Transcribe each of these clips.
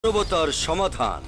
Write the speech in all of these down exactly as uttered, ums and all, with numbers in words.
মানবতার সমাধান।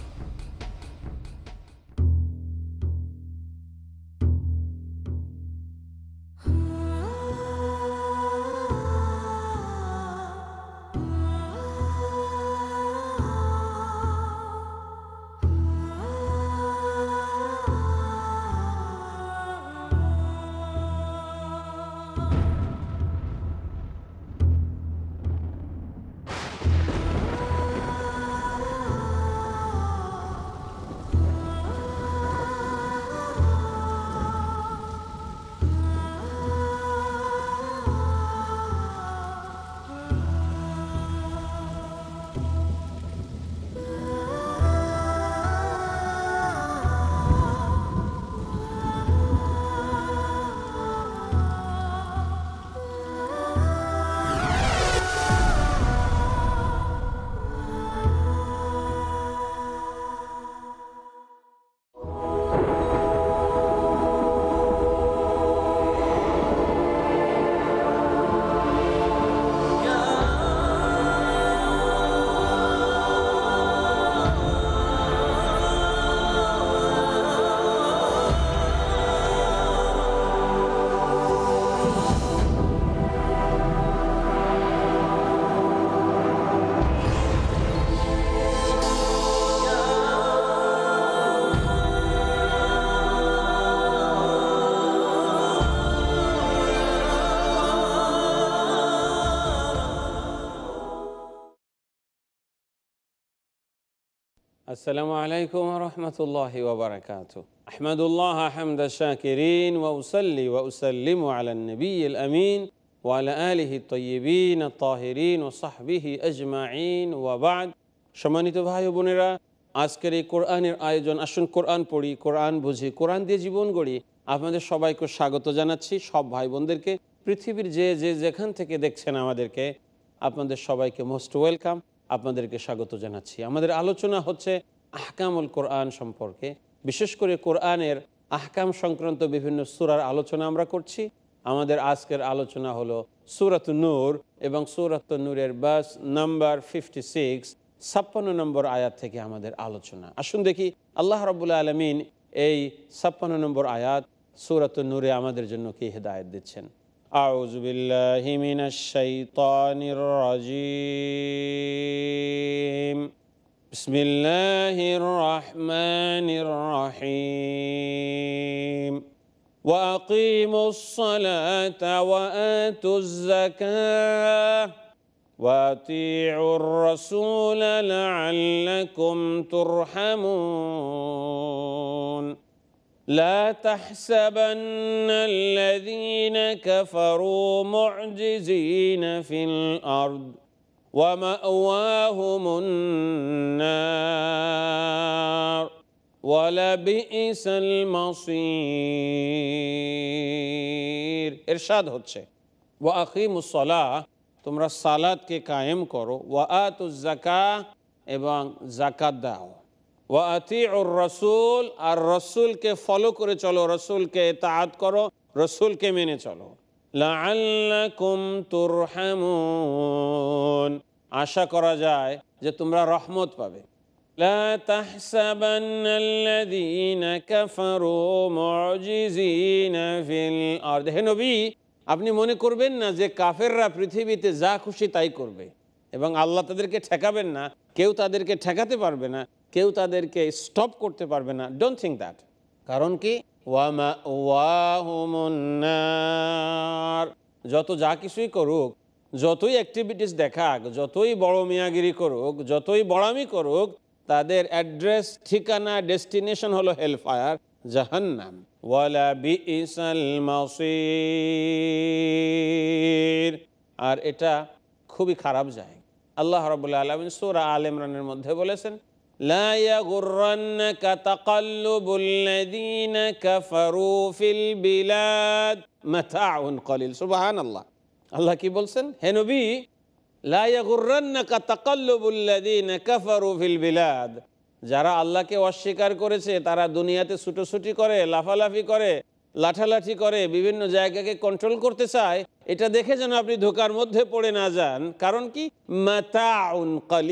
আসসালামু আলাইকুম ওয়া রাহমাতুল্লাহি ওয়া বারাকাতুহু। আহমাদুল্লাহ হামদা শাকিরিন ওয়া উসাল্লি ওয়া উসাল্লিমু আলান নবিয়্যিল আমিন ওয়া আলা আলিহি তাইয়্যিবিন আত-তাহিরিন ওয়া সাহবিহি আজমাইন ওয়া বা'দ। সম্মানিত ভাই ও বোনেরা, আজকের এই কোরআনের আয়োজন আসুন কোরআন পড়ি, কোরআন বুঝি, কোরআন দিয়ে জীবন গড়ি। আপনাদের সবাইকে স্বাগত জানাচ্ছি, সব ভাই বোনদেরকে, পৃথিবীর যে যে যেখান থেকে দেখছেন আমাদেরকে, আপনাদের সবাইকে মোস্ট ওয়েলকাম, আপনাদেরকে স্বাগত জানাচ্ছি। আমাদের আলোচনা হচ্ছে আহকামুল কোরআন সম্পর্কে, বিশেষ করে কোরআনের আহকাম সংক্রান্ত বিভিন্ন সূরার আলোচনা আমরা করছি। আমাদের আজকের আলোচনা হলো সূরাত নূর এবং সূরাত নূরের বাস নাম্বার ফিফটি সিক্স ছাপ্পান্ন নম্বর আয়াত থেকে আমাদের আলোচনা। আসুন দেখি আল্লাহ রাব্বুল আলামিন এই ছাপ্পান্ন নম্বর আয়াত সূরাত নূরে আমাদের জন্য কি হেদায়েত দিচ্ছেন। আউযু বিল্লাহি মিনাশ শাইতানির রাজিম। বিসমিল্লাহির রহমানির রহিম। ওয়া আকিমুস সালাতা ওয়া আতুজ যাকাহ ওয়া আতিউর রাসূলা লাআল্লাকুম তুরহামুন। لا تحسبن الذين كفروا معجزين في الأرض ومأواهم النار ولبئس المصير। ইরশাদ হচ্ছে ওয়া আকিমুস সালাহ, তোমরা সালাতকে কায়েম করো, ওয়া আতুজ যাকাহ এবং যাকাত দাও, ওয়া আতিউর রাসূল আর রাসূলকে ফলো করে চলো, রাসূলকে ইতাআত করো, রাসূলকে মেনে চলো। লাআল্লাকুম তুরহামুন, আশা করা যায় যে তোমরা রহমত পাবে। লা তাহসাবান্নাল্লাযীনা কাফারু মুজিজিনা ফিল আরদ। হে নবী, আপনি মনে করবেন না যে কাফেররা পৃথিবীতে যা খুশি তাই করবে এবং আল্লাহ তাদেরকে ঠেকাবেন না, কেউ তাদেরকে ঠেকাতে পারবে না, কেউ তাদেরকে স্টপ করতে পারবে না। Don't think that. কারণ কি, ওয়ামা ওয়াহুমুন নার, যত যা কিছুই করুক, যতই অ্যাক্টিভিটিস দেখাক, যতই বড় মিয়াগিরি করুক, যতই বড়ামি করুক, তাদের অ্যাড্রেস, ঠিকানা, ডেস্টিনেশন হলো হেলফায়ার, জাহান্নাম। ওয়ালা বিইসাল মাসির, আর এটা খুবই খারাপ জায়গা। আল্লাহ রাব্বুল আলামিন সূরা আল ইমরানের মধ্যে বলেছেন, লা ইয়াগুররান্নাকা তাকাল্লুবুল্লাযীনা কাফারু ফিল বিলাদ মাতাউন কলিল। সুবহানাল্লাহ। আল্লাহ কি বলছেন? হে নবী, লা ইয়াগুররান্নাকা তাকাল্লুবুল্লাযীনা কাফারু ফিল বিলাদ, যারা আল্লাহকে অস্বীকার করেছে তারা দুনিয়াতে ছুটোছুটি করে, লাফালাফি করে, লাঠালাঠি করে, বিভিন্ন জায়গাকে কন্ট্রোল করতে চায়, এটা দেখে যেন আপনি ধোকার মধ্যে পড়ে না যান। কারণ কি, মাতাউন কলিল,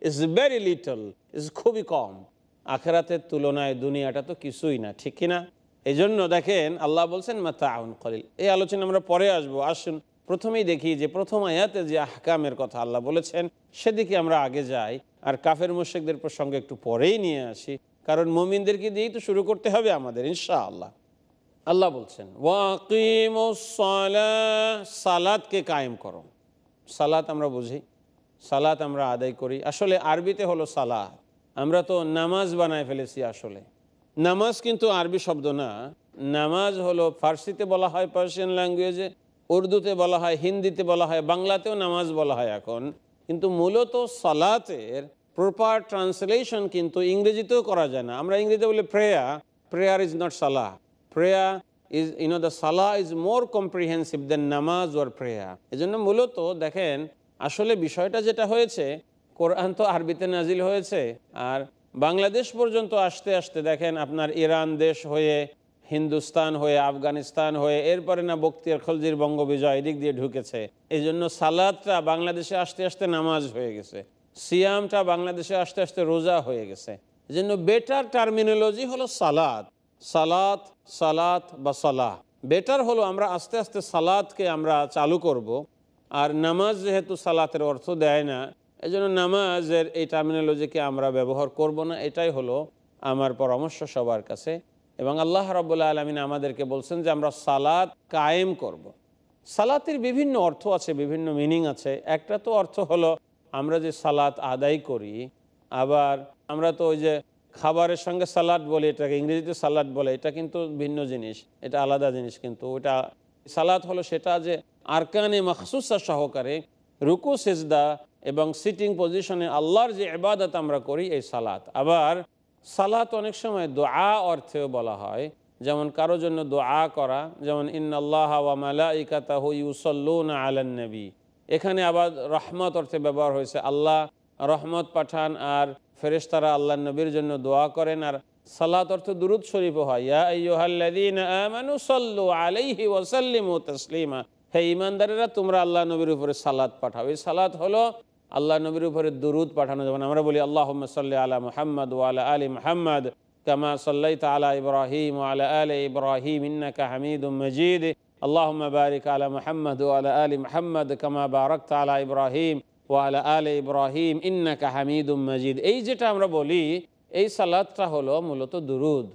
ইজ ভেরি লিটল, ইজ খুবই কম। আখিরাতের তুলনায় দুনিয়াটা তো কিছুই না, ঠিক কিনা? এই জন্য দেখেন আল্লাহ বলছেন মাতাউন কলিল। এই আলোচনা আমরা পরে আসবো। আসুন প্রথমেই দেখি যে প্রথম আয়াতে যে আহকামের কথা আল্লাহ বলেছেন সেদিকে আমরা আগে যাই, আর কাফের মুশরিকদের প্রসঙ্গে একটু পরেই নিয়ে আসি, কারণ মুমিনদেরকে দিয়েই তো শুরু করতে হবে আমাদের ইনশাআল্লাহ। আল্লাহ বলছেন ওয়াকিমুস সালাহ, সালাতকে কায়েম করো। সালাত আমরা বুঝি, সালাত আমরা আদায় করি, আসলে আরবিতে হলো সালাহ। আমরা তো নামাজ বানায় ফেলেছি। আসলে নামাজ কিন্তু আরবি শব্দ না, নামাজ হলো ফার্সিতে বলা হয়, পার্সিয়ান ল্যাঙ্গুয়েজে, উর্দুতে বলা হয়, হিন্দিতে বলা হয়, বাংলাতেও নামাজ বলা হয় এখন। কিন্তু মূলত সালাতের প্রপার ট্রান্সলেশন কিন্তু ইংরেজিতেও করা যায় না। আমরা ইংরেজিতে বলি প্রেয়ার, প্রেয়ার ইজ নট সালাহ। Prayer is, you know, the সালাহ is more comprehensive than namaz or prayer. এই জন্য মূলত দেখেন আসলে বিষয়টা যেটা হয়েছে, কোরআন তো আরবিতে নাজিল হয়েছে, আর বাংলাদেশ পর্যন্ত আসতে আসতে দেখেন আপনার ইরান দেশ হয়ে, হিন্দুস্তান হয়ে, আফগানিস্তান হয়ে, এরপরে না বখতিয়ার খলজির বঙ্গবিজয় এদিক দিয়ে ঢুকেছে। এই জন্য সালাদটা বাংলাদেশে আসতে আসতে নামাজ হয়ে গেছে, সিয়ামটা বাংলাদেশে আসতে আসতে রোজা হয়ে গেছে। এই জন্য বেটার টার্মিনোলজি হলো সালাত, সালাত, সালাত বা সালাহ। বেটার হলো আমরা আস্তে আস্তে সালাতকে আমরা চালু করব। আর নামাজ যেহেতু সালাতের অর্থ দেয় না, এই জন্য নামাজের এই টার্মিনোলজিকে আমরা ব্যবহার করব না, এটাই হলো আমার পরামর্শ সবার কাছে। এবং আল্লাহ রাব্বুল আলামিন আমাদেরকে বলছেন যে আমরা সালাত কায়েম করব। সালাতের বিভিন্ন অর্থ আছে, বিভিন্ন মিনিং আছে। একটা তো অর্থ হলো আমরা যে সালাত আদায় করি, আবার আমরা তো ওই যে খাবারের সঙ্গে সালাদ বলি, এটাকে ইংরেজিতে সালাদ বলে, এটা কিন্তু ভিন্ন জিনিস, এটা আলাদা জিনিস। কিন্তু ওটা সালাত হলো সেটা যে আরকানে মখসুসা সহকারে রুকু সেজদা এবং সিটিং পজিশনে আল্লাহর যে ইবাদত আমরা করি, এই সালাত। আবার সালাত অনেক সময় দোয়া অর্থেও বলা হয়, যেমন কারোর জন্য দোয়া করা, যেমন ইন্নাল্লাহা ওয়া মালাইকাতাহু ইউসাল্লুনা আলান নবী। এখানে আবার রহমত অর্থে ব্যবহার হয়েছে, আল্লাহ রহমত পাঠান আর ফেরেশতারা আল্লাহ নবীর জন্য দোয়া করেন। আর সালাত অর্থ দুরূদ শরীফও হয়, ইয়া আইয়ুহাল্লাযীনা আমানু সাল্লু আলাইহি ওয়া সাল্লিমু তাসলিমা। হে ঈমানদারেরা, তোমরা আল্লাহ নবীর উপরে সালাত পাঠাও। এই সালাত হলো আল্লাহ নবীর উপরে দুরূদ পাঠানো। যেমন আমরা বলি আল্লাহুম্মা সাল্লি আলা মুহাম্মাদ ওয়া আলা আলি মুহাম্মাদ কামা সাল্লাইতা আলা ইব্রাহিম ওয়া আলা আলি ইব্রাহিম ইন্নাকা হামিদুম মাজিদ। আল্লাহুম্মা বারিক আলা মুহাম্মাদ ওয়া আলা আলি মুহাম্মাদ কামা বারাকতা আলা ইব্রাহিম ওয়া আলা আলি ইব্রাহিম ইন্নাকা হামিদুম মাজিদ। এই যেটা আমরা বলি, এই সালাতটা হলো মূলত দুরূদ।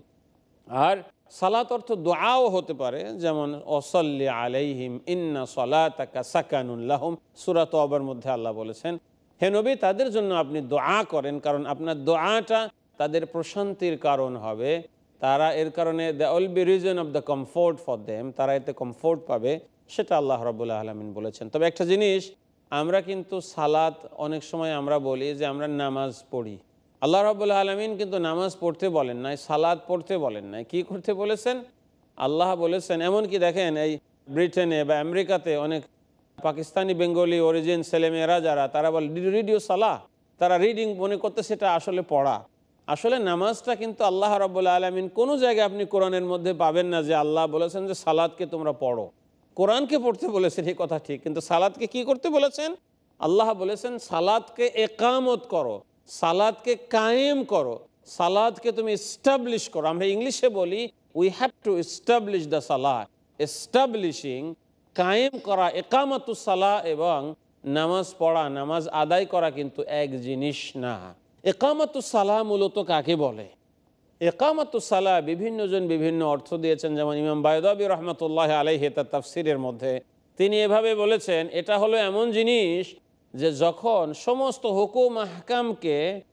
আর সালাত অর্থ দোয়াও হতে পারে, যেমন ওয়াসাল্লি আলাইহিম ইন্না সালাতাকা সাকানুন লাহুম, সূরা তাওবার মধ্যে আল্লাহ বলেছেন, হে নবী তাদের জন্য আপনি দোয়া করেন, কারণ আপনার দোয়াটা তাদের প্রশান্তির কারণ হবে। তারা এর কারণে the will be reason of the comfort for them, তারা এতে কমফোর্ট পাবে, সেটা আল্লাহ রাব্বুল আলামিন বলেছেন। তবে একটা জিনিস, আমরা কিন্তু সালাত অনেক সময় আমরা বলি যে আমরা নামাজ পড়ি। আল্লাহ রাব্বুল আলামিন কিন্তু নামাজ পড়তে বলেন নাই, সালাত পড়তে বলেন নাই। কি করতে বলেছেন? আল্লাহ বলেছেন, এমনকি দেখেন এই ব্রিটেনে বা আমেরিকাতে অনেক পাকিস্তানি বেঙ্গলি অরিজিন ছেলেমেয়েরা যারা, তারা বলে রিডিও সালাহ, তারা রিডিং মনে করতে, সেটা আসলে পড়া। আসলে নামাজটা কিন্তু আল্লাহ রাব্বুল আলামিন কোনো জায়গায় আপনি কোরআনের মধ্যে পাবেন না যে আল্লাহ বলেছেন যে সালাতকে তোমরা পড়ো। কোরআনকে পড়তে বলেছেন, এই কথা ঠিক, কিন্তু সালাতকে কি করতে বলেছেন? আল্লাহ বলেছেন সালাতকে একামত করো, সালাতকে কায়েম করো, সালাতকে তুমি এস্টাবলিশ করো। আমরা ইংলিশে বলি we have to establish the সালাহ। এস্টাবলিশিং, কায়েম করা, একামাতুস সালাহ এবং নামাজ পড়া, নামাজ আদায় করা কিন্তু এক জিনিস না। একামাতুস সালাহ মূলত কাকে বলে? একামাতুস সালাহ বিভিন্ন জন বিভিন্ন অর্থ দিয়েছেন। যেমন ইমাম বায়দাবী রহমতুল্লাহ আলাইহি তার তাফসিরের মধ্যে তিনি এভাবে বলেছেন, এটা হলো এমন জিনিস যে যখন সমস্ত হুকুম আহকামকে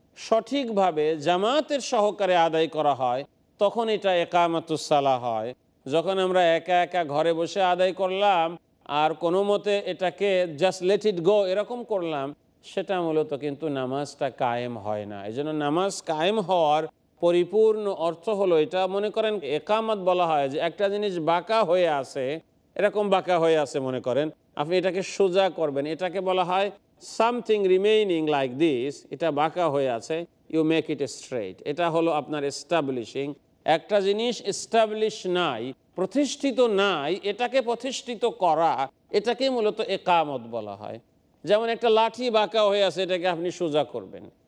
সঠিকভাবে জামাতের সহকারে আদায় করা হয়, তখন এটা একামাতুস সালাহ হয়। যখন আমরা একা একা ঘরে বসে আদায় করলাম আর কোনো মতে এটাকে জাস্ট লেট ইট গো এরকম করলাম, সেটা মূলত কিন্তু নামাজটা কায়েম হয় না। এই জন্য নামাজ কায়েম হওয়ার পরিপূর্ণ অর্থ হলো, এটা মনে করেন একামত বলা হয় যে একটা জিনিস বাঁকা হয়ে আছে, এরকম বাঁকা হয়ে আছে মনে করেন, আপনি এটাকে সোজা করবেন, এটাকে বলা হয় সামথিং রিমেইনিং লাইক দিস, এটা বাঁকা হয়ে আছে, ইউ মেক ইট স্ট্রেট। এটা হলো আপনার এস্টাবলিশিং। একটা জিনিস এস্টাবলিশ নাই, প্রতিষ্ঠিত নাই, এটাকে প্রতিষ্ঠিত করা, এটাকে মূলত একামত বলা হয়। যেমন একটা লাঠি বাঁকা হয়ে আছে, এটাকে আপনি সোজা করবেন,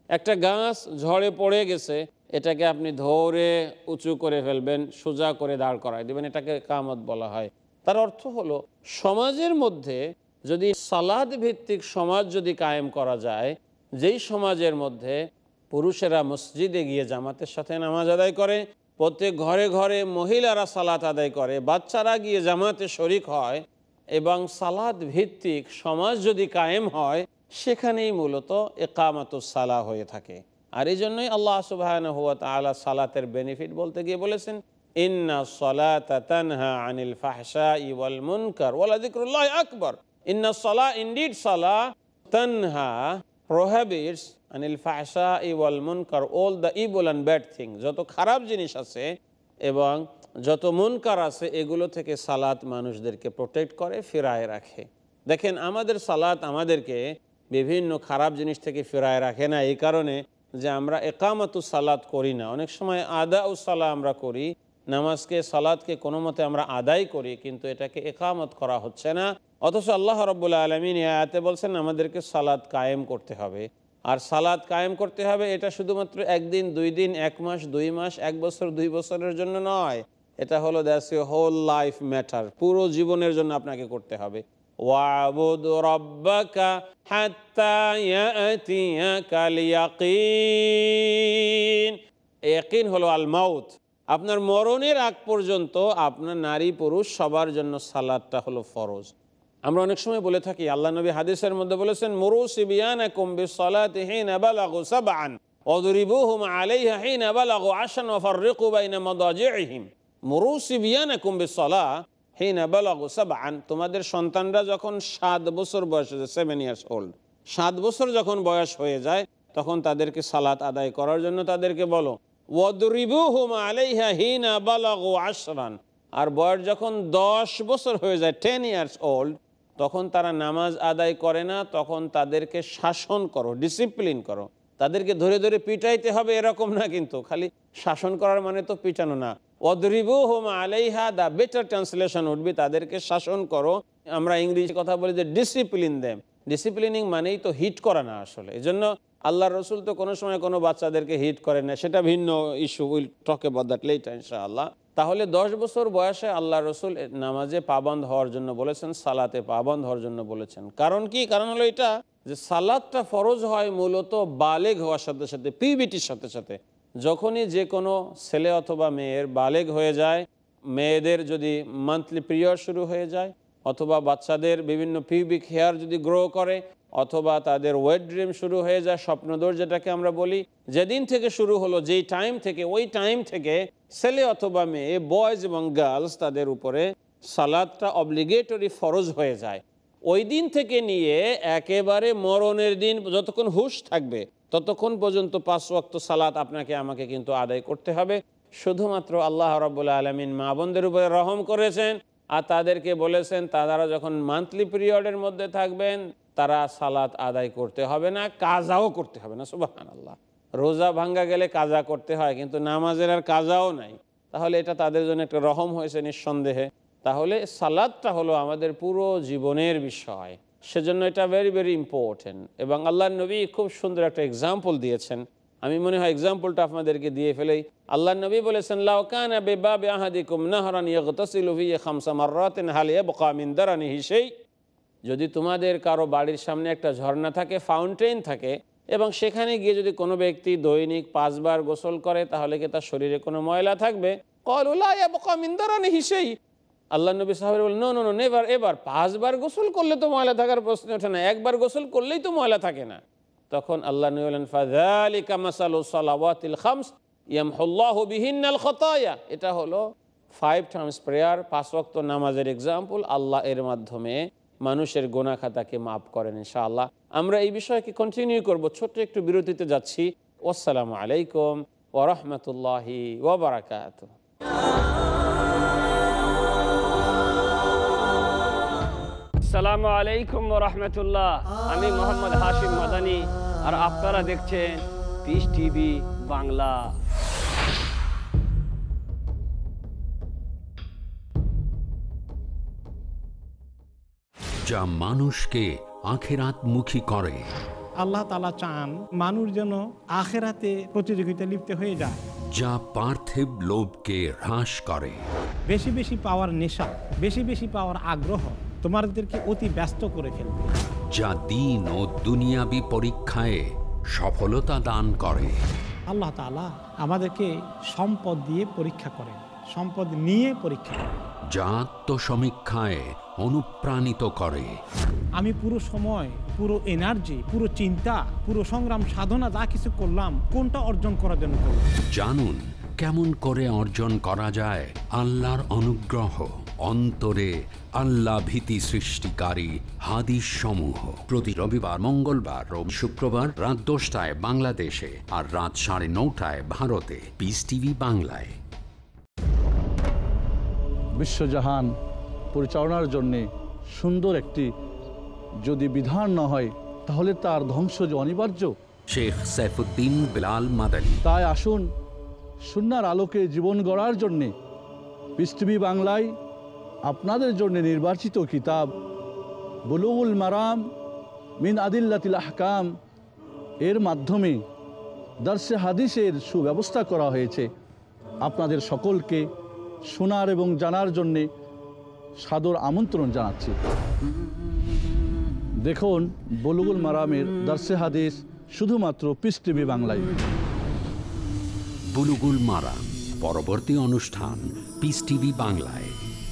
একটা গাছ ঝড়ে পড়ে গেছে, এটাকে আপনি ধরে উঁচু করে ফেলবেন, সোজা করে দাঁড় করায় দেবেন, এটাকে ইকামত বলা হয়। তার অর্থ হলো সমাজের মধ্যে যদি সালাত ভিত্তিক সমাজ যদি কায়েম করা যায়, যেই সমাজের মধ্যে পুরুষেরা মসজিদে গিয়ে জামাতের সাথে নামাজ আদায় করে, প্রত্যেক ঘরে ঘরে মহিলারা সালাত আদায় করে, বাচ্চারা গিয়ে জামাতে শরিক হয়, এবং সালাত ভিত্তিক সমাজ যদি কায়েম হয়, সেখানেই মূলত ইকামাতুস সালাহ হয়ে থাকে। আর এই জন্যই আল্লাহ সুবহানাহু ওয়া তাআলা সালাতের বেনিফিট বলতে গিয়ে বলেছেন, ইন্না সলাতা তানহা আনিল ফাহশাই ওয়াল মুনকার ওয়া লাযিকরুল্লাহি আকবার। ইন্না সলাহ, ইনডিড সালাহ, তানহা প্রহিবিটস আনিল ফাহশাই ওয়াল মুনকার, all the evil and bad thing, যত খারাপ জিনিস আছে এবং যত মুনকার আছে এগুলো থেকে সালাত মানুষদেরকে প্রোটেক্ট করে, ফিরায় রাখে। দেখেন, আমাদের সালাত আমাদেরকে বিভিন্ন খারাপ জিনিস থেকে ফিরায় রাখে না এই কারণে যে আমরা ইকামাতুস সালাত করি না। অনেক সময় আদা উ সালাহ আমরা করি, নামাজকে সালাতকে কোনো মতে আমরা আদায় করি, কিন্তু এটাকে ইকামত করা হচ্ছে না। অথচ আল্লাহ রাব্বুল আলামিন এই আয়াতে বলছেন আমাদেরকে সালাত কায়েম করতে হবে। আর সালাত কায়েম করতে হবে এটা শুধুমাত্র একদিন, দুই দিন, এক মাস, দুই মাস, এক বছর, দুই বছরের জন্য নয়। এটা হলো that's a whole life matter, পুরো জীবনের জন্য আপনাকে করতে হবে। ওয়াবুদ রাব্বাকা হাত্তা ইয়াতিয়াকাল ইয়াকিন। ইয়াকিন হলো আল মাউত, আপনার মরণের আগ পর্যন্ত আপনার নারী পুরুষ সবার জন্য সালাতটা হলো ফরজ। আমরা অনেক সময় বলে থাকি, আল্লাহ নবী হাদিসের মধ্যে বলেছেন, মুরু সিবিয়ানাকুম বিসসালাতি হিনা বালাগু সাবআন ওয়াদরিবুহুম আলাইহা হিনা বালাগু আশরান ওয়া ফাররিকু বাইনা মাদাজিহিম। মুরু সিবিয়ানাকুম বিসসালাহ হিনা বালাগু সাবআন, তোমাদের সন্তানরা যখন সাত বছর বয়স হয়ে যায়, সেভেন ইয়ার্স ওল্ড, সাত বছর যখন বয়স হয়ে যায়, তখন তাদেরকে সালাত আদায় করার জন্য তাদেরকে বলো। ওয়াদরিবুহুম আলাইহা হিনা বালাগু আশরান, আর বয়স যখন দশ বছর হয়ে যায়, টেন ইয়ার্স ওল্ড, তখন তারা নামাজ আদায় করে না, তখন তাদেরকে শাসন করো, ডিসিপ্লিন করো। তাদেরকে ধরে ধরে পিটাইতে হবে এরকম না, কিন্তু খালি শাসন করার মানে তো পিটানো না। ওয়াদরিবুহুম আলাইহা, the better translation would be তাদেরকে শাসন করো। আমরা ইংরেজি কথা বলি যে ডিসিপ্লিন দেম। ডিসিপ্লিনিং মানেই তো হিট করা না আসলে। এই জন্য আল্লাহ রসুল তো কোনো সময় কোনো বাচ্চাদেরকে হিট করে না, সেটা ভিন্ন issue, will talk about that later ইনশাআল্লাহ। তাহলে দশ বছর বয়সে আল্লাহ রসুল নামাজে পাবন্দ হওয়ার জন্য বলেছেন, সালাতে পাবন্দ হওয়ার জন্য বলেছেন। কারণ কি? কারণ হলো এটা যে সালাতটা ফরজ হয় মূলত বালেগ হওয়ার সাথে সাথে, পিউবিটির সাথে সাথে। যখনই যে কোনো ছেলে অথবা মেয়ের বালেগ হয়ে যায়, মেয়েদের যদি মান্থলি পিরিয়ড শুরু হয়ে যায়, অথবা বাচ্চাদের বিভিন্ন পিউবিক হেয়ার যদি গ্রো করে, অথবা তাদের ওয়েট ড্রিম শুরু হয়ে যায়, স্বপ্নদোষ যেটাকে আমরা বলি, যেদিন থেকে শুরু হলো, যেই টাইম থেকে, ওই টাইম থেকে ছেলে অথবা মেয়ে, বয়েজ এবং গার্লস, তাদের উপরে সালাদটা অব্লিগেটরি ফরজ হয়ে যায়। ওই দিন থেকে নিয়ে একেবারে মরণের দিন যতক্ষণ হুঁশ থাকবে ততক্ষণ পর্যন্ত পাঁচ ওয়াক্ত সালাত আপনাকে আমাকে কিন্তু আদায় করতে হবে। শুধুমাত্র আল্লাহ রাব্বুল আলামিন মা বোনদের উপরে রহম করেছেন আর তাদেরকে বলেছেন তারা যখন মান্থলি পিরিয়ডের মধ্যে থাকবেন তারা সালাত আদায় করতে হবে না, কাজাও করতে হবে না। সুবহানাল্লাহ, রোজা ভাঙ্গা গেলে কাজা করতে হয়, কিন্তু নামাজের আর কাজাও নাই। তাহলে এটা তাদের জন্য একটা রহম হয়েছে নিঃসন্দেহে। তাহলে সালাদটা হলো আমাদের পুরো জীবনের বিষয়, সেজন্য এটা ভেরি ভেরি ইম্পর্টেন্ট। এবং আল্লাহর নবী খুব সুন্দর একটা এক্সাম্পল দিয়েছেন। আমি মনে হয় এক্সাম্পলটা আপনাদেরকে দিয়ে ফেলেই। আল্লাহর নবী বলেছেন, লাউ কানা বিবাবি আহাদিকুম নাহরান ইয়াগতাসিলু ফিহি খামসা মাররাতিন হাল ইয়াবকা মিন দারানিহি শাই। যদি তোমাদের কারো বাড়ির সামনে একটা ঝর্ণা থাকে, ফাউন্টেন থাকে, এবং সেখানে গিয়ে যদি কোনো ব্যক্তি দৈনিক পাঁচবার গোসল করে, তাহলে কি তার শরীরে কোনো ময়লা থাকবে? ক্বালু লা ইয়াবকা মিন দারানিহি শাই। আল্লাহ নবী সাহাবারা বললেন, no no no never ever. পাঁচবার গোসল করলে তো ময়লা থাকার প্রশ্ন ওঠে না, একবার গোসল করলেই তো ময়লা থাকে না। তখন আল্লাহ নবী বলেন, ফাযালিকা মাসালু সালাওয়াতিল খামস ইয়ামহুল্লাহু বিহিন্নাল খাতায়া। এটা হলো ফাইভ টাইমস প্রেয়ার, পাঁচ ওয়াক্ত নামাজের এক্সাম্পল। আল্লাহ এর মাধ্যমে মানুষের গুনাহ খাতাকে মাফ করেন ইনশাআল্লাহ। আমরা এই বিষয়কে কন্টিনিউ করব। ছোট্ট একটু বিরতিতে যাচ্ছি। আসসালামু আলাইকুম ওয়া রাহমাতুল্লাহি ওয়া বারাকাতুহু। আসসালামু আলাইকুম ওয়া রাহমাতুল্লাহ। আমি মোহাম্মদ হাশিম মাদানী আর আপনারা দেখছেন পিস টিভি বাংলা। যা মানুষকে আখিরাতমুখী করে, আল্লাহ তাআলা চান মানুষ যেন আখিরাতে প্রতিযোগিতায় লিপ্ত হয়ে যায়, যা পার্থিব লোভকে হ্রাস করে। বেশি বেশি পাওয়ার নেশা, বেশি বেশি পাওয়ার আগ্রহ তোমাদেরকে অতি ব্যস্ত করে ফেলবে, যা দিন ও দুনিয়াবি পরীক্ষায় সফলতা দান করে। আল্লাহ তাআলা আমাদেরকে সম্পদ দিয়ে পরীক্ষা করেন, সম্পদ নিয়ে পরীক্ষা করেন, যা আত্মসমীক্ষায় অনুপ্রাণিত করে। আমি পুরো সময়, পুরো এনার্জি, পুরো চিন্তা, পুরো সংগ্রাম সাধনা যা কিছু করলাম কোনটা অর্জন করার জন্য করলাম। জানুন কেমন করে অর্জন করা যায় আল্লাহর অনুগ্রহ, অন্তরে আল্লাহ ভীতি সৃষ্টিকারী হাদিস সমূহ। প্রতি রবিবার, মঙ্গলবার ও শুক্রবার রাত দশটায় বাংলাদেশে আর রাত সাড়ে নটায় ভারতে। পিস টিভি বাংলায়। বিশ্বজাহান পরিচালনার জন্যে সুন্দর একটি যদি বিধান না হয় তাহলে তার ধ্বংস যে অনিবার্য। শেখ সাইফুদ্দিন বিলাল মাদানী। তাই আসুন সুন্নাহর আলোকে জীবন গড়ার জন্যে পিস টিভি বাংলায় আপনাদের জন্য নির্বাচিত কিতাব বুলুগুল মারাম মিন আদিল্লাতিল আহকাম এর মাধ্যমে দর্শে হাদিসের সুব্যবস্থা করা হয়েছে। আপনাদের সকলকে শোনার এবং জানার জন্যে সাদর আমন্ত্রণ জানাচ্ছি। দেখুন বুলুগুল মারামের দর্শে হাদিস শুধুমাত্র পিস টিভি বাংলায়। বুলুগুল মারাম পরবর্তী অনুষ্ঠান পিস টিভি বাংলায়।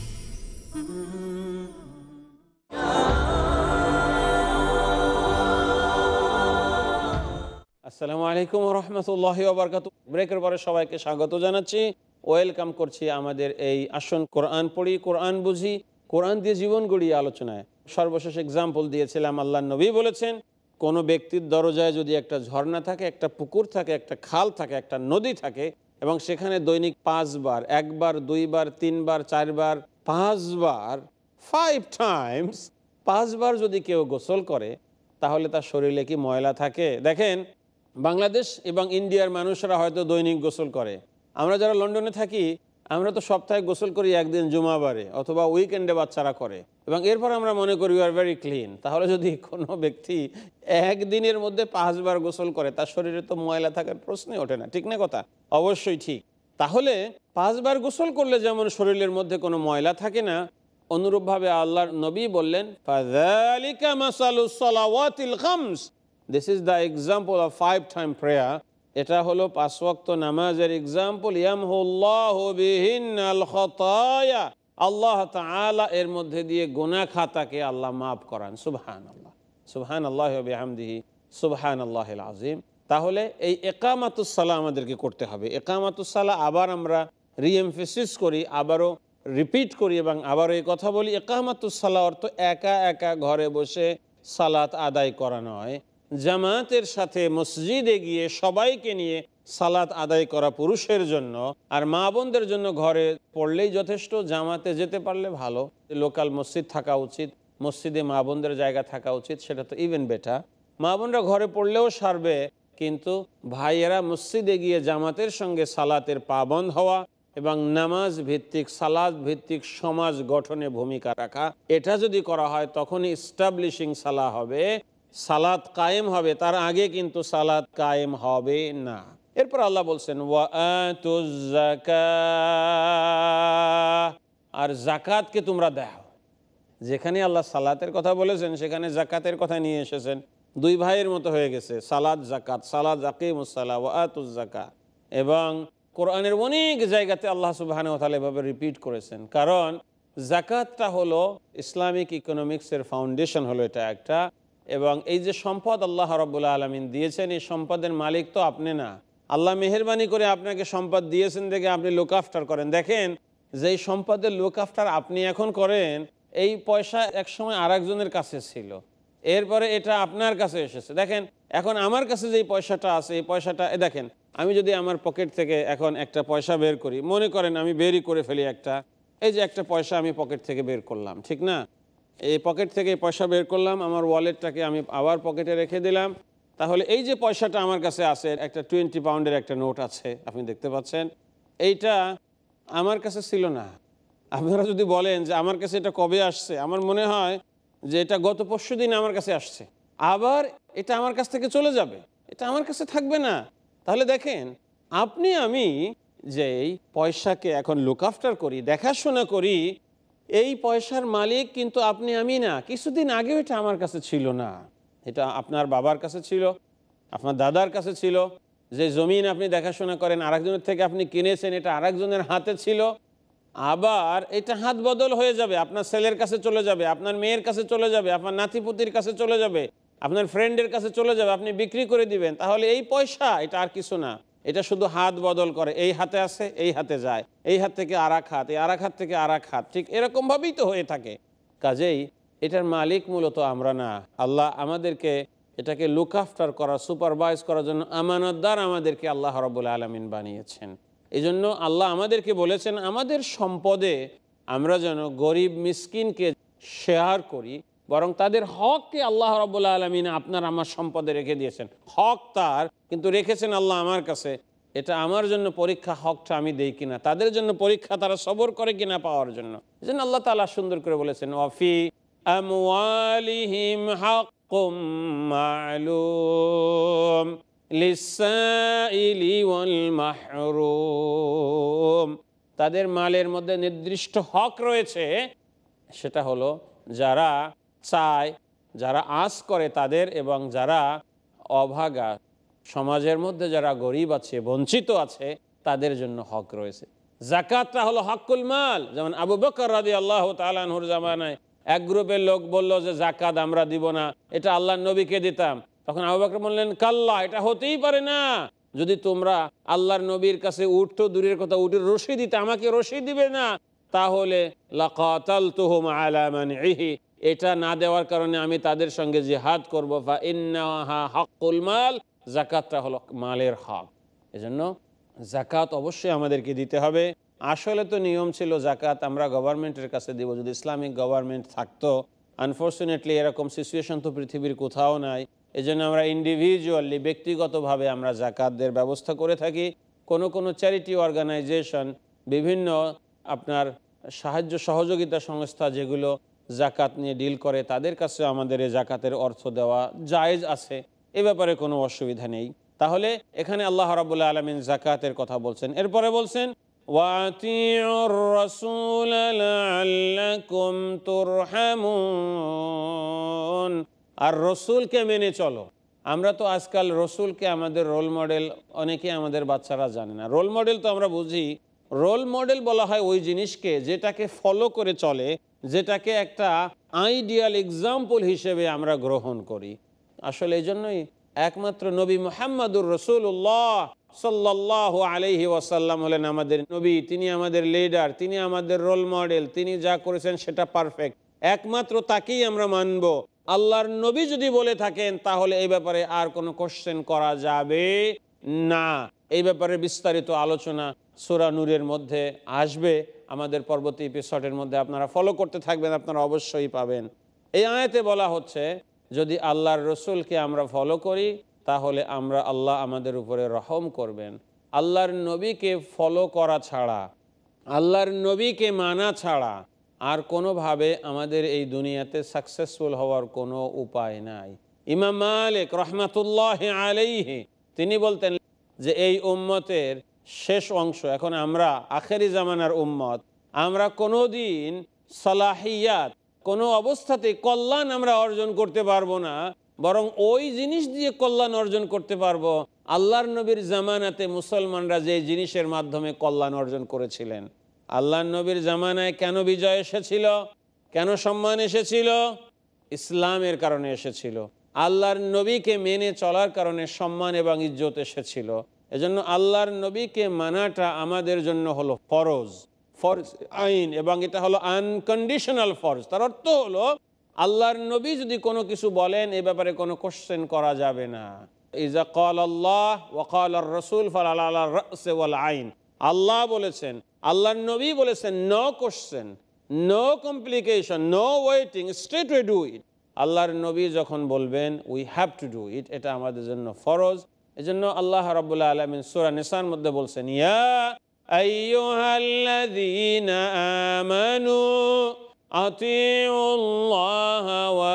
আসসালামু আলাইকুম রহমতুল্লাহি ওয়া বারাকাতুহু। ব্রেকের পরে সবাইকে স্বাগত জানাচ্ছি, ওয়েলকাম করছি আমাদের এই আসন কোরআন পড়ি, কোরআন বুঝি, কোরআন দিয়ে জীবন গড়িয়ে আলোচনায়। সর্বশেষ এক্সাম্পল দিয়েছিলাম, আল্লাহ নবী বলেছেন কোনো ব্যক্তির দরজায় যদি একটা ঝর্ণা থাকে, একটা পুকুর থাকে, একটা খাল থাকে, একটা নদী থাকে এবং সেখানে দৈনিক পাঁচবার, একবার, দুইবার, তিনবার, চারবার, পাঁচবার, ফাইভ টাইমস, পাঁচবার যদি কেউ গোসল করে তাহলে তার শরীরে কি ময়লা থাকে? দেখেন, বাংলাদেশ এবং ইন্ডিয়ার মানুষরা হয়তো দৈনিক গোসল করে, আমরা যারা লন্ডনে থাকি আমরা তো সপ্তাহে গোসল করি একদিন জুমাবারে অথবা উইকেন্ডে বাচ্চারা করে, এবং এরপর আমরা মনে করি ইউ আর ভেরি ক্লিন। তাহলে যদি কোনো ব্যক্তি একদিনের মধ্যে পাঁচবার গোসল করে তার শরীরে তো ময়লা থাকার প্রশ্নই ওঠে না, ঠিক না কথা? অবশ্যই ঠিক। তাহলে পাঁচবার গোসল করলে যেমন শরীরের মধ্যে কোনো ময়লা থাকে না, অনুরূপভাবে আল্লাহর নবী বললেন ফাযালিকা মাসালুস সালাওয়াতিল খামস, this is the example of five time prayer. এটা হলো পাঁচ ওয়াক্ত নামাজের এক্সাম্পল। ইয়ামহুল্লাহু বিহিন্নাল খাতায়া, আল্লাহ তাআলা এর মধ্যে দিয়ে গুনাহ খাতাকে আল্লাহ মাফ করান। সুবহানাল্লাহ, সুবহানাল্লাহি ওয়া বিহামদিহি, সুবহানাল্লাহিল আযীম। তাহলে এই ইকামাতুস সালাহ আমাদেরকে করতে হবে। ইকামাতুস সালাহ আবার আমরা রিএমফেসিস করি, আবারও রিপিট করি এবং আবারও এই কথা বলি, ইকামাতুস সালাহ অর্থ একা একা ঘরে বসে সালাত আদায় করা নয়, জামাতের সাথে মসজিদে গিয়ে সবাইকে নিয়ে সালাত আদায় করা পুরুষের জন্য, আর মা বোনদের জন্য ঘরে পড়লেই যথেষ্ট। জামাতে যেতে পারলে ভালো, লোকাল মসজিদ থাকা উচিত, মসজিদে মা বোনদের জায়গা থাকা উচিত, সেটা তো ইভেন বেটার। মা বোনরা ঘরে পড়লেও সারবে, কিন্তু ভাইয়েরা মসজিদে গিয়ে জামাতের সঙ্গে সালাতের পাবন্দ হওয়া এবং নামাজ ভিত্তিক, সালাত ভিত্তিক সমাজ গঠনে ভূমিকা রাখা, এটা যদি করা হয় তখনই ইস্টাবলিশিং সালাহ হবে, সালাত কায়েম হবে। তার আগে কিন্তু সালাত কায়েম হবে না। এরপর আল্লাহ বলছেন ওয়া আতুজ যাকাত, আর জাকাতকে তোমরা দাও। যেখানে আল্লাহ সালাতের কথা বলেছেন সেখানে জাকাতের কথা নিয়ে এসেছেন, দুই ভাইয়ের মতো হয়ে গেছে, সালাত জাকাত, সালাত আকিমুস সালাহ ওয়া আতুজ যাকাত। এবং কোরআনের অনেক জায়গাতে আল্লাহ সুবহানাহু ওয়া তাআলা এভাবে রিপিট করেছেন, কারণ জাকাতটা হলো ইসলামিক ইকোনমিক্সের ফাউন্ডেশন, হলো এটা একটা। এবং এই যে সম্পদ আল্লাহ রাব্বুল আলামিন দিয়েছেন, এই সম্পদের মালিক তো আপনি না, আল্লাহ মেহেরবানি করে আপনাকে সম্পদ দিয়েছেন দেখে আপনি লুক আফটার করেন। দেখেন, যেই সম্পদের লুক আফটার আপনি এখন করেন, এই পয়সা একসময় আর একজনের কাছে ছিল, এরপরে এটা আপনার কাছে এসেছে। দেখেন, এখন আমার কাছে যেই পয়সাটা আছে, এই পয়সাটা দেখেন, আমি যদি আমার পকেট থেকে এখন একটা পয়সা বের করি, মনে করেন আমি বেরই করে ফেলি একটা, এই যে একটা পয়সা আমি পকেট থেকে বের করলাম, ঠিক না? এই পকেট থেকে পয়সা বের করলাম, আমার ওয়ালেটটাকে আমি আবার পকেটে রেখে দিলাম। তাহলে এই যে পয়সাটা আমার কাছে আছে, একটা টোয়েন্টি পাউন্ডের একটা নোট আছে, আপনি দেখতে পাচ্ছেন, এইটা আমার কাছে ছিল না। আপনারা যদি বলেন যে আমার কাছে এটা কবে আসছে, আমার মনে হয় যে এটা গত পরশু দিন আমার কাছে আসছে। আবার এটা আমার কাছ থেকে চলে যাবে, এটা আমার কাছে থাকবে না। তাহলে দেখেন, আপনি আমি যে এই পয়সাকে এখন লুক আফটার করি, দেখাশোনা করি, এই পয়সার মালিক কিন্তু আপনি আমি না। কিছুদিন আগেও এটা আমার কাছে ছিল না, এটা আপনার বাবার কাছে ছিল, আপনার দাদার কাছে ছিল। যে জমিন আপনি দেখাশোনা করেন আরেকজনের থেকে আপনি কিনেছেন, এটা আরেকজনের হাতে ছিল। আবার এটা হাত বদল হয়ে যাবে, আপনার ছেলের কাছে চলে যাবে, আপনার মেয়ের কাছে চলে যাবে, আপনার নাতিপুতির কাছে চলে যাবে, আপনার ফ্রেন্ডের কাছে চলে যাবে, আপনি বিক্রি করে দিবেন। তাহলে এই পয়সা এটা আর কিছু না, এটা শুধু হাত বদল করে, এই হাতে আসে এই হাতে যায়, এই হাত থেকে আর এক হাত, এই আর এক হাত থেকে আর এক হাত, ঠিক এরকমভাবেই তো হয়ে থাকে। কাজেই এটার মালিক মূলত আমরা না, আল্লাহ আমাদেরকে এটাকে লুক আফটার করা, সুপারভাইজ করার জন্য আমানতদার আমাদেরকে আল্লাহ রাব্বুল আলামিন বানিয়েছেন। এই জন্য আল্লাহ আমাদেরকে বলেছেন আমাদের সম্পদে আমরা যেন গরিব মিসকিনকে শেয়ার করি, বরং তাদের হককে আল্লাহ রাব্বুল আলামিন আপনার আমার সম্পদে রেখে দিয়েছেন। হক তার, কিন্তু রেখেছেন আল্লাহ আমার কাছে। এটা আমার জন্য পরীক্ষা, হকটা আমি দেই কিনা, তাদের জন্য পরীক্ষা, তারা সবর করে কিনা পাওয়ার জন্য। এই জন্য আল্লাহ তাআলা সুন্দর করে বলেছেন, ওয়াফি আমওয়ালিহিম হাক্কুম মা'লুম লিসাইলি ওয়াল মাহরুম। তাদের মালের মধ্যে নির্দিষ্ট হক রয়েছে, সেটা হলো যারা চায়, যারা আশ করে তাদের, এবং যারা অভাগা সমাজের মধ্যে যারা গরিব আছে, বঞ্চিত আছে, তাদের জন্য হক রয়েছে। যাকাতটা হলো হকুল মাল। যেমন আবু বকর রাদিয়াল্লাহু তাআলা আনহুর জামানায় এক গ্রুপের লোক বলল যে জাকাত আমরা দিব না, এটা আল্লাহর নবীকে দিতাম। তখন আবু বকর বললেন, কাল্লা, এটা হতেই পারে না। যদি তোমরা আল্লাহর নবীর কাছে উট তো দূরের কথা, উটের রশি দিতে, আমাকে রশি দিবে না, তাহলে লাকাতালতুহুম আলা মানইহি, এটা না দেওয়ার কারণে আমি তাদের সঙ্গে জিহাদ করব। ফা ইন্নাহা হাক্কুল মাল, যাকাতটা হলো মালের হক। এজন্য যাকাত অবশ্যই আমাদেরকে দিতে হবে। আসলে তো নিয়ম ছিল যাকাত আমরা গভর্নমেন্টের কাছে দিব, যদি ইসলামিক গভর্নমেন্ট থাকতো। আনফর্চুনেটলি এরকম সিচুয়েশন তো পৃথিবীর কোথাও নাই। এজন্য আমরা ইন্ডিভিজুয়ালি, ব্যক্তিগতভাবে আমরা যাকাতদের ব্যবস্থা করে থাকি। কোনো কোনো চ্যারিটি অর্গানাইজেশন, বিভিন্ন আপনার সাহায্য সহযোগিতা সংস্থা যেগুলো যাকাত নিয়ে ডিল করে, তাদের কাছে আমাদের এই যাকাতের অর্থ দেওয়া জায়েজ আছে, এ ব্যাপারে কোনো অসুবিধা নেই। তাহলে এখানে আল্লাহ রাব্বুল আলামিন যাকাতের কথা বলছেন। এরপরে বলছেন, ওয়াতিউর রাসূল লাআল্লাকুম তুরহামুন, আর রসুলকে মেনে চলো। আমরা তো আজকাল রসুলকে আমাদের রোল মডেল, অনেকে আমাদের বাচ্চারা জানে না। রোল মডেল তো আমরা বুঝি, রোল মডেল বলা হয় ওই জিনিসকে যেটাকে ফলো করে চলে, যেটাকে একটা আইডিয়াল এক্সাম্পল হিসেবে আমরা গ্রহণ করি। আসলে এই জন্যই একমাত্র নবী মুহাম্মদুর রাসূলুল্লাহ সাল্লাল্লাহু আলাইহি ওয়াসাল্লাম হলেন আমাদের নবী, তিনি আমাদের লিডার, তিনি আমাদের রোল মডেল, তিনি যা করেছেন সেটা পারফেক্ট, একমাত্র তাকেই আমরা মানব। আল্লাহর নবী যদি বলে থাকেন তাহলে এই ব্যাপারে আর কোনো কোশ্চেন করা যাবে না। এই ব্যাপারে বিস্তারিত আলোচনা সূরা নূরের মধ্যে আসবে, আমাদের পরবর্তী এপিসোডের মধ্যে আপনারা ফলো করতে থাকবেন, আপনারা অবশ্যই পাবেন। এই আয়াতে বলা হচ্ছে যদি আল্লাহর রসুলকে আমরা ফলো করি তাহলে আমরা আল্লাহ আমাদের উপরে রহম করবেন। আল্লাহর নবীকে ফলো করা ছাড়া, আল্লাহর নবীকে মানা ছাড়া আর কোনোভাবে আমাদের এই দুনিয়াতে সাকসেসফুল হওয়ার কোনো উপায় নাই। ইমাম মালিক রহমাতুল্লাহি আলাইহি তিনি বলতেন যে এই উম্মতের শেষ অংশ, এখন আমরা আখেরি জামানার উম্মত, আমরা কোনো দিন সালাহিয়াত, কোনো অবস্থাতে কল্যাণ আমরা অর্জন করতে পারবো না, বরং ওই জিনিস দিয়ে কল্যাণ অর্জন করতে পারবো আল্লাহর নবীর জামানাতে মুসলমানরা যে জিনিসের মাধ্যমে কল্যাণ অর্জন করেছিলেন। আল্লাহর নবীর জামানায় কেন বিজয় এসেছিল, কেন সম্মান এসেছিল? ইসলামের কারণে এসেছিল। আল্লাহর নবীকে মেনে চলার কারণে সম্মান এবং ইজ্জত এসেছিল। এজন্য আল্লাহর নবীকে মানাটা আমাদের জন্য হলো ফরজ, ফরজ আইন, এবং এটা হলো আনকন্ডিশনাল ফরজ। তার অর্থ হলো আল্লাহর নবী যদি কোনো কিছু বলেন এ ব্যাপারে কোনো কোশ্চেন করা যাবে না। ইজা ক্বাল আল্লাহ ওয়া ক্বাল আর রাসূল ফালা রাসে ওয়াল আইন, আল্লাহ বলেছেন, আল্লাহর নবী বলেছেন, no question, no complication, no waiting, straight way do it. আল্লাহর নবী যখন বলবেন we have to do it, এটা আমাদের জন্য ফরজ। এজন্য আল্লাহ রাব্বুল আলামিন সূরা নিসার মধ্যে বলছেন, ইয়া আইয়ুহাল্লাযীনা আমানু আতিউল্লাহ ওয়া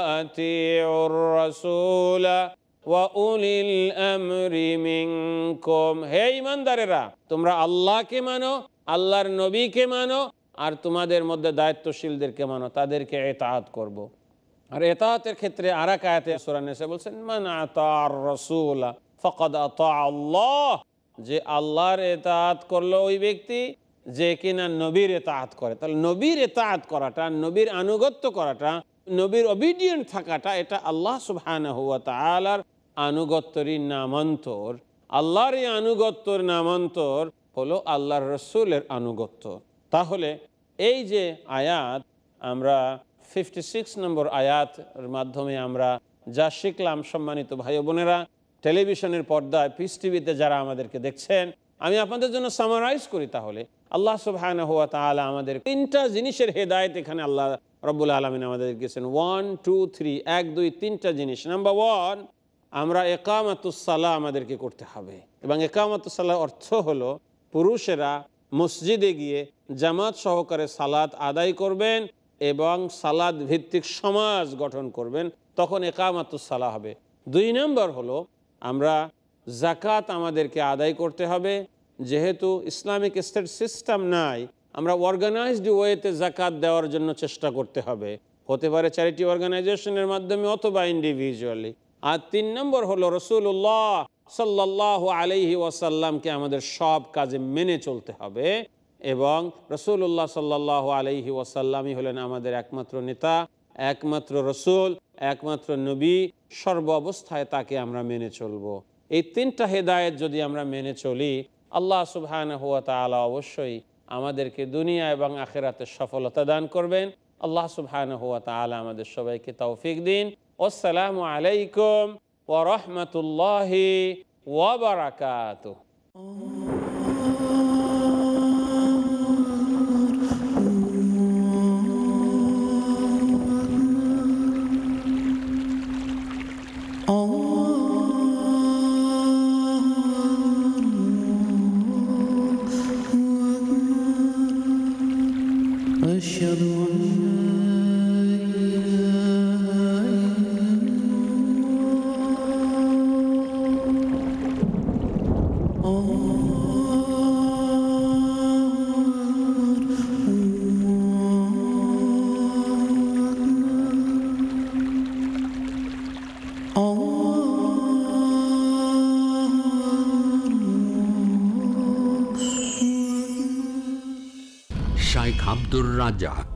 আতিউর রাসূল ওয়া উলিল আমরি মিনকুম। হে ঈমানদারেরা, তোমরা আল্লাহকে মানো, আল্লাহর নবীকে মানো, আর তোমাদের মধ্যে দায়িত্বশীলদেরকে মানো, তাদেরকে ইতাআত করব। আর ইতাআতের ক্ষেত্রে আরেক আয়াতে সূরা নিসা বলছেন, মান আতা'আর রাসূল ফাকাদ আতা আল্লাহ, যে আল্লাহর ইতাআত করলো ওই ব্যক্তি যে কিনা নবীর ইতাআত করে। তাহলে নবীর ইতাআত করাটা, নবীর আনুগত্য করাটা, নবীর অবিডিয়েন্ট থাকাটা, এটা আল্লাহ সুবহানাহু ওয়া তাআলার আনুগত্যেরই নামান্তর। আল্লাহর এই আনুগত্যর নামান্তর হলো আল্লাহর রসুলের আনুগত্য। তাহলে এই যে আয়াত, আমরা ফিফটি সিক্স নম্বর আয়াতের মাধ্যমে আমরা যা শিখলাম, সম্মানিত ভাই বোনেরা, টেলিভিশনের পর্দায়, পিস টিভিতে যারা আমাদেরকে দেখছেন, আমি আপনাদের জন্য সামারাইজ করি। তাহলে আল্লাহ সুবহানাহু ওয়া তাআলা আমাদের তিনটা জিনিসের হেদায়েত এখানে আল্লাহ রব্বুল আলামিন আমাদের দিয়েছেন। ওয়ান টু থ্রি, এক দুই তিনটা জিনিস। নাম্বার ওয়ান, আমরা ইকামাতুস সালাহ আমাদেরকে করতে হবে, এবং ইকামাতুস সালাহ অর্থ হলো পুরুষেরা মসজিদে গিয়ে জামাত সহকারে সালাত আদায় করবেন এবং সালাত ভিত্তিক সমাজ গঠন করবেন, তখন ইকামাতুস সালাহ হবে। দুই নম্বর হলো আমরা জাকাত আমাদেরকে আদায় করতে হবে। যেহেতু ইসলামিক স্টেট সিস্টেম নাই, আমরা অর্গানাইজড ওয়েতে জাকাত দেওয়ার জন্য চেষ্টা করতে হবে, হতে পারে চ্যারিটি অর্গানাইজেশনের মাধ্যমে অথবা ইন্ডিভিজুয়ালি। আর তিন নম্বর হলো রাসূলুল্লাহ সাল্লাল্লাহু আলাইহি ওয়াসাল্লামকে আমাদের সব কাজে মেনে চলতে হবে, এবং রাসূলুল্লাহ সাল্লাল্লাহু আলাইহি ওয়াসাল্লামই হলেন আমাদের একমাত্র নেতা, একমাত্র রসুল, একমাত্র নবী। সর্ব অবস্থায় তাকে আমরা মেনে চলব। এই তিনটা হেদায়েত যদি আমরা মেনে চলি, আল্লাহ সুবহানাহু ওয়া তাআলা অবশ্যই আমাদেরকে দুনিয়া এবং আখিরাতে সফলতা দান করবেন। আল্লাহ সুবহানাহু ওয়া তাআলা আমাদের সবাইকে তৌফিক দিন। আসসালামু আলাইকুম ওয়া রাহমাতুল্লাহি ওয়া বারাকাতুহু। أشهد أن শাইখ আব্দুর রাজ্জাক।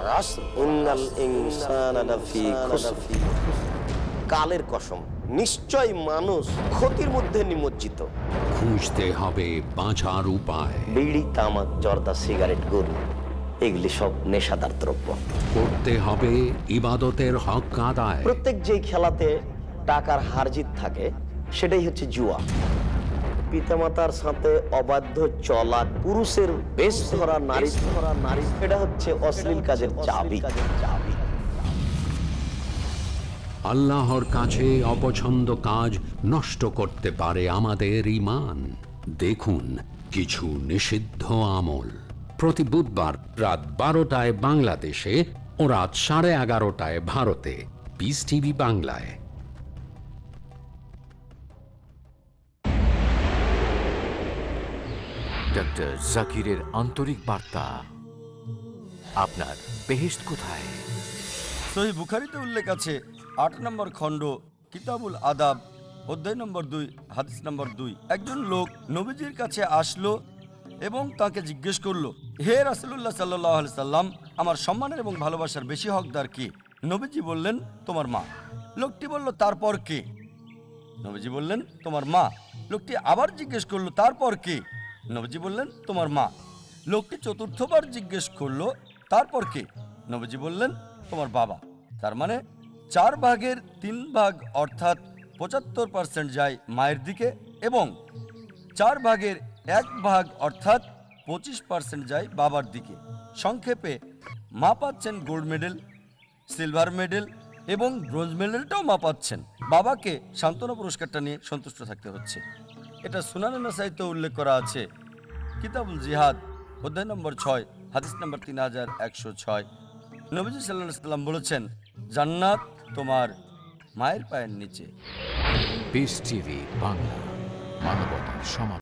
কালের কসম, নিশ্চয় মানুষ ক্ষতির মধ্যে নিমজ্জিত। খুঁজতে হবে বাঁচার উপায়। বিড়ি, তামাক, জর্দা, সিগারেট, গরু, এগুলি সব নেশাদার দ্রব্য। করতে হবে ইবাদতের হক আদায়। প্রত্যেক যে খেলাতে টাকার হার জিত থাকে, সেটাই হচ্ছে জুয়া। পিতামাতার সাথে অবাধ্য চলা, পুরুষের বেশ ধরা, নারী ধরা, নারী, এটা হচ্ছে অশ্লীল কাজের চাবি। আল্লাহর কাছে অপছন্দ কাজ নষ্ট করতে পারে আমাদের ঈমান। দেখুন কিছু নিষিদ্ধ আমল, প্রতি বুধবার রাত বারোটায় বাংলাদেশে ও রাত সাড়ে এগারোটায় ভারতে, পিস টিভি বাংলায়। ডক্টর জাকিরের আন্তরিক বার্তা, আপনার বেহেশত কোথায়? সহিহ বুখারীতে উল্লেখ আছে, আট নম্বর খণ্ড, কিতাবুল আদাব, অধ্যায় নম্বর দুই, হাদিস নম্বর দুই। একজন লোক নবীজির কাছে আসলো এবং তাকে জিজ্ঞেস করলো, হে রাসূলুল্লাহ সাল্লাল্লাহু আলাইহি সাল্লাম, আমার সম্মানের এবং ভালোবাসার বেশি হকদার কে? নবীজি বললেন, তোমার মা। লোকটি বলল, তারপর কে? নবীজি বললেন, তোমার মা। লোকটি আবার জিজ্ঞেস করলো, তারপর কে? নবীজি বললেন, তোমার মা। লোকটি চতুর্থবার জিজ্ঞেস করলো, তারপর কে? নবীজি বললেন, তোমার বাবা। তার মানে চার ভাগের তিন ভাগ অর্থাৎ পঁচাত্তর পার্সেন্ট যায় মায়ের দিকে, এবং চার ভাগের এক ভাগ অর্থাৎ পঁচিশ পার্সেন্ট যায় বাবার দিকে। সংক্ষেপে মা পাচ্ছেন গোল্ড মেডেল, সিলভার মেডেল এবং ব্রোঞ্জ মেডেলটাও মা পাচ্ছেন। বাবাকে সান্ত্বনা পুরস্কারটা নিয়ে সন্তুষ্ট থাকতে হচ্ছে। এটা সুনানে নাসাইতে উল্লেখ করা আছে, কিতাবুল জিহাদ, অধ্যায় নম্বর ছয়, হাদিস নম্বর তিন হাজার একশো ছয়। নবীজি সাল্লাল্লাহু আলাইহি সাল্লাম বলেছেন, জান্নাত তোমার মায়ের পায়ের নিচে। পিস টিভি বাংলা, মানবতার সমাধান।